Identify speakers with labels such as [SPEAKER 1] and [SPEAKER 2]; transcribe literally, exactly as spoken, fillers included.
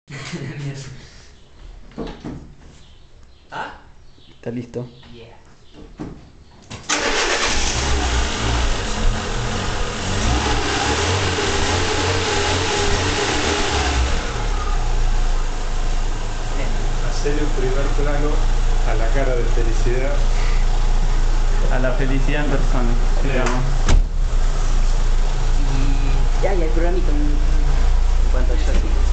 [SPEAKER 1] ¿Ah?
[SPEAKER 2] Está listo.
[SPEAKER 1] Yeah.
[SPEAKER 3] Hacerle un primer plano a la cara de felicidad.
[SPEAKER 2] A la felicidad en persona, digamos.
[SPEAKER 1] Y ya, y el programito en cuanto a yo.